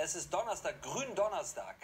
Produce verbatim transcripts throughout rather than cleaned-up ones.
Es ist Donnerstag, Gründonnerstag.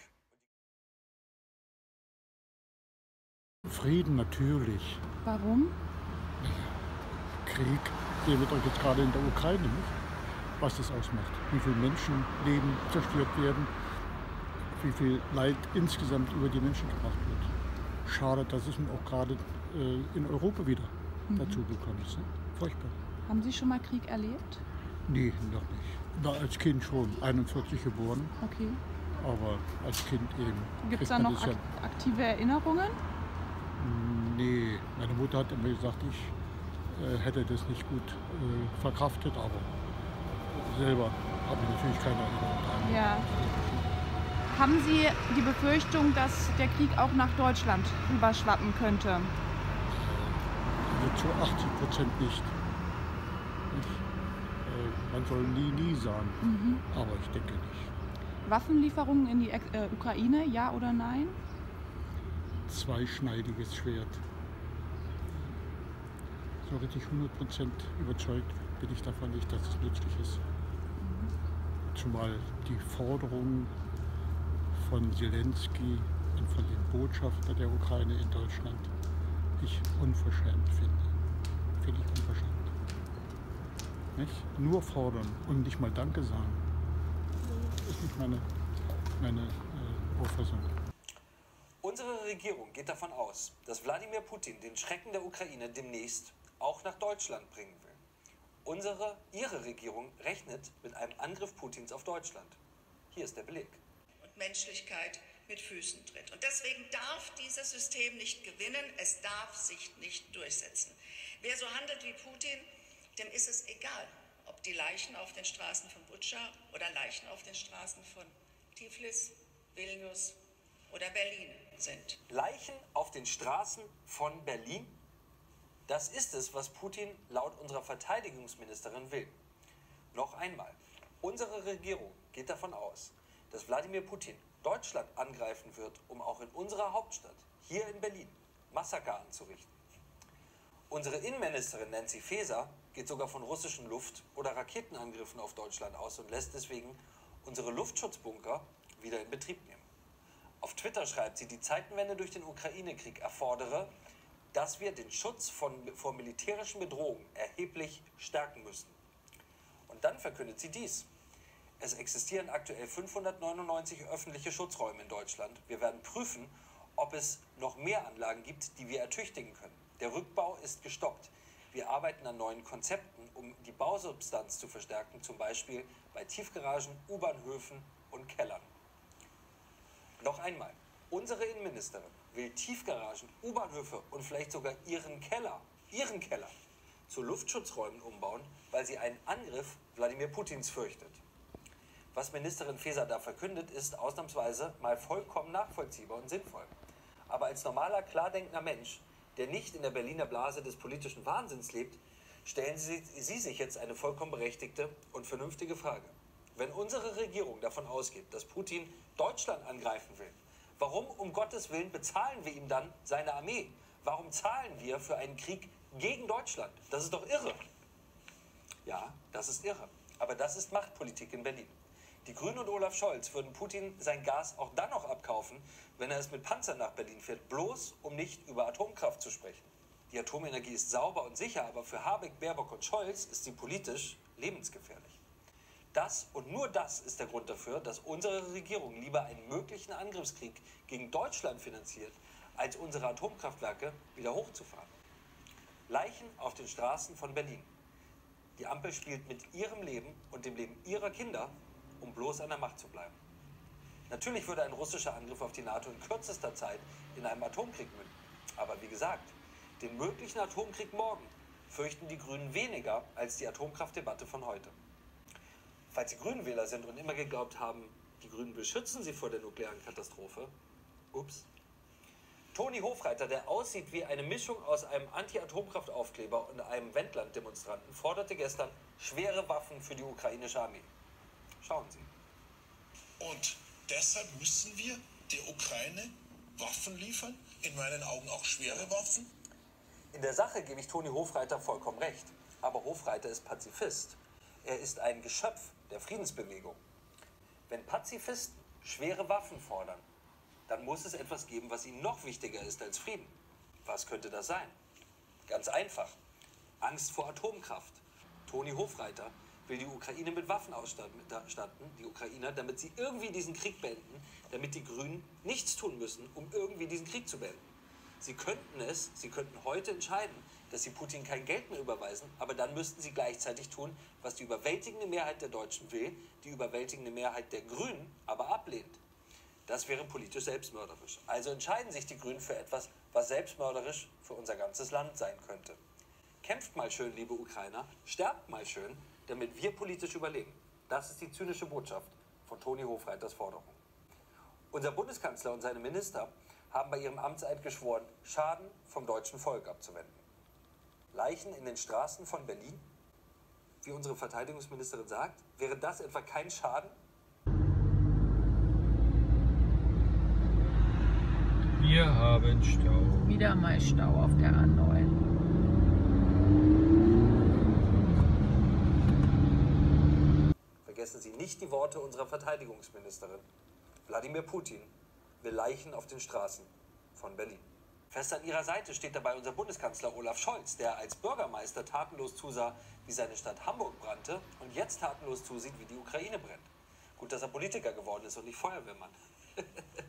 Frieden natürlich. Warum? Krieg, der wird doch jetzt gerade in der Ukraine nicht. Was das ausmacht. Wie viele Menschenleben zerstört werden, wie viel Leid insgesamt über die Menschen gebracht wird. Schade, dass es auch gerade äh, in Europa wieder mhm. dazu gekommen ist. Ne? Furchtbar. Haben Sie schon mal Krieg erlebt? Nee, noch nicht. Na, als Kind schon, einundvierzig geboren. Okay. Aber als Kind eben. Gibt es da noch ak ja aktive Erinnerungen? Nee, meine Mutter hat immer gesagt, ich äh, hätte das nicht gut äh, verkraftet, aber selber habe ich natürlich keine Erinnerung daran. Ja. Haben Sie die Befürchtung, dass der Krieg auch nach Deutschland überschwappen könnte? Also zu achtzig Prozent nicht. nicht. Äh, man soll nie, nie sagen, mhm. aber ich denke nicht. Waffenlieferungen in die äh, Ukraine, ja oder nein? Zweischneidiges Schwert. So richtig hundert Prozent überzeugt bin ich davon nicht, dass es nützlich ist. Zumal die Forderungen von Zelensky und von dem Botschafter der Ukraine in Deutschland ich unverschämt finde. Finde ich unverschämt. Nicht? Nur fordern und nicht mal Danke sagen. Das ist nicht meine, meine äh, Auffassung. Unsere Regierung geht davon aus, dass Wladimir Putin den Schrecken der Ukraine demnächst auch nach Deutschland bringen will. Unsere, Ihre Regierung rechnet mit einem Angriff Putins auf Deutschland. Hier ist der Beleg. Und Menschlichkeit mit Füßen tritt. Und deswegen darf dieses System nicht gewinnen, es darf sich nicht durchsetzen. Wer so handelt wie Putin, dem ist es egal, ob die Leichen auf den Straßen von Butscha oder Leichen auf den Straßen von Tiflis, Vilnius oder Berlin sind. Leichen auf den Straßen von Berlin? Das ist es, was Putin laut unserer Verteidigungsministerin will. Noch einmal, unsere Regierung geht davon aus, dass Wladimir Putin Deutschland angreifen wird, um auch in unserer Hauptstadt, hier in Berlin, Massaker anzurichten. Unsere Innenministerin Nancy Faeser geht sogar von russischen Luft- oder Raketenangriffen auf Deutschland aus und lässt deswegen unsere Luftschutzbunker wieder in Betrieb nehmen. Auf Twitter schreibt sie, die Zeitenwende durch den Ukraine-Krieg erfordere, dass wir den Schutz von, vor militärischen Bedrohungen erheblich stärken müssen. Und dann verkündet sie dies. Es existieren aktuell fünfhundertneunundneunzig öffentliche Schutzräume in Deutschland. Wir werden prüfen, ob es noch mehr Anlagen gibt, die wir ertüchtigen können. Der Rückbau ist gestoppt. Wir arbeiten an neuen Konzepten, um die Bausubstanz zu verstärken, zum Beispiel bei Tiefgaragen, U-Bahnhöfen und Kellern. Noch einmal, unsere Innenministerin will Tiefgaragen, U-Bahnhöfe und vielleicht sogar ihren Keller, ihren Keller zu Luftschutzräumen umbauen, weil sie einen Angriff Wladimir Putins fürchtet. Was Ministerin Faeser da verkündet, ist ausnahmsweise mal vollkommen nachvollziehbar und sinnvoll. Aber als normaler, klar denkender Mensch, der nicht in der Berliner Blase des politischen Wahnsinns lebt, stellen Sie, Sie sich jetzt eine vollkommen berechtigte und vernünftige Frage. Wenn unsere Regierung davon ausgeht, dass Putin Deutschland angreifen will, warum um Gottes Willen bezahlen wir ihm dann seine Armee? Warum zahlen wir für einen Krieg gegen Deutschland? Das ist doch irre. Ja, das ist irre. Aber das ist Machtpolitik in Berlin. Die Grünen und Olaf Scholz würden Putin sein Gas auch dann noch abkaufen, wenn er es mit Panzern nach Berlin fährt, bloß um nicht über Atomkraft zu sprechen. Die Atomenergie ist sauber und sicher, aber für Habeck, Baerbock und Scholz ist sie politisch lebensgefährlich. Das und nur das ist der Grund dafür, dass unsere Regierung lieber einen möglichen Angriffskrieg gegen Deutschland finanziert, als unsere Atomkraftwerke wieder hochzufahren. Leichen auf den Straßen von Berlin. Die Ampel spielt mit ihrem Leben und dem Leben ihrer Kinder, um bloß an der Macht zu bleiben. Natürlich würde ein russischer Angriff auf die NATO in kürzester Zeit in einem Atomkrieg münden. Aber wie gesagt, den möglichen Atomkrieg morgen fürchten die Grünen weniger als die Atomkraftdebatte von heute. Falls Sie Grünenwähler sind und immer geglaubt haben, die Grünen beschützen sie vor der nuklearen Katastrophe, ups. Toni Hofreiter, der aussieht wie eine Mischung aus einem Anti-Atomkraftaufkleber und einem Wendland-Demonstranten, forderte gestern schwere Waffen für die ukrainische Armee. Schauen Sie. Und deshalb müssen wir der Ukraine Waffen liefern, in meinen Augen auch schwere Waffen. In der Sache gebe ich Toni Hofreiter vollkommen recht. Aber Hofreiter ist Pazifist. Er ist ein Geschöpf der Friedensbewegung. Wenn Pazifisten schwere Waffen fordern, dann muss es etwas geben, was ihnen noch wichtiger ist als Frieden. Was könnte das sein? Ganz einfach. Angst vor Atomkraft. Toni Hofreiter will die Ukraine mit Waffen ausstatten, die Ukrainer, damit sie irgendwie diesen Krieg beenden, damit die Grünen nichts tun müssen, um irgendwie diesen Krieg zu beenden. Sie könnten es, sie könnten heute entscheiden, dass sie Putin kein Geld mehr überweisen, aber dann müssten sie gleichzeitig tun, was die überwältigende Mehrheit der Deutschen will, die überwältigende Mehrheit der Grünen aber ablehnt. Das wäre politisch selbstmörderisch. Also entscheiden sich die Grünen für etwas, was selbstmörderisch für unser ganzes Land sein könnte. Kämpft mal schön, liebe Ukrainer, sterbt mal schön, damit wir politisch überleben. Das ist die zynische Botschaft von Toni Hofreiters Forderung. Unser Bundeskanzler und seine Minister haben bei ihrem Amtseid geschworen, Schaden vom deutschen Volk abzuwenden. Leichen in den Straßen von Berlin? Wie unsere Verteidigungsministerin sagt, wäre das etwa kein Schaden? Wir haben Stau. Wieder mal Stau auf der A neun. Vergessen Sie nicht die Worte unserer Verteidigungsministerin. Wladimir Putin will Leichen auf den Straßen von Berlin. Fest an ihrer Seite steht dabei unser Bundeskanzler Olaf Scholz, der als Bürgermeister tatenlos zusah, wie seine Stadt Hamburg brannte und jetzt tatenlos zusieht, wie die Ukraine brennt. Gut, dass er Politiker geworden ist und nicht Feuerwehrmann.